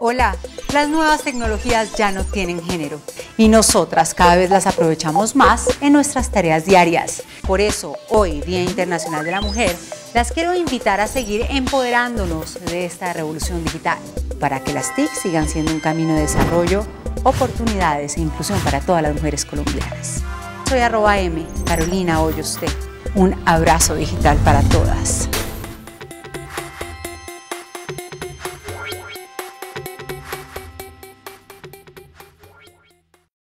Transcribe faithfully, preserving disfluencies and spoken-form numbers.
Hola, las nuevas tecnologías ya no tienen género y nosotras cada vez las aprovechamos más en nuestras tareas diarias. Por eso, hoy, Día Internacional de la Mujer, las quiero invitar a seguir empoderándonos de esta revolución digital para que las T I C sigan siendo un camino de desarrollo, oportunidades e inclusión para todas las mujeres colombianas. Soy arroba M, Carolina Hoyos T. Un abrazo digital para todas.